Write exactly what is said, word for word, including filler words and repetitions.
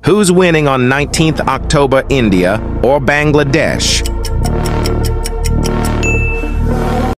Who's winning on nineteenth October, India or Bangladesh?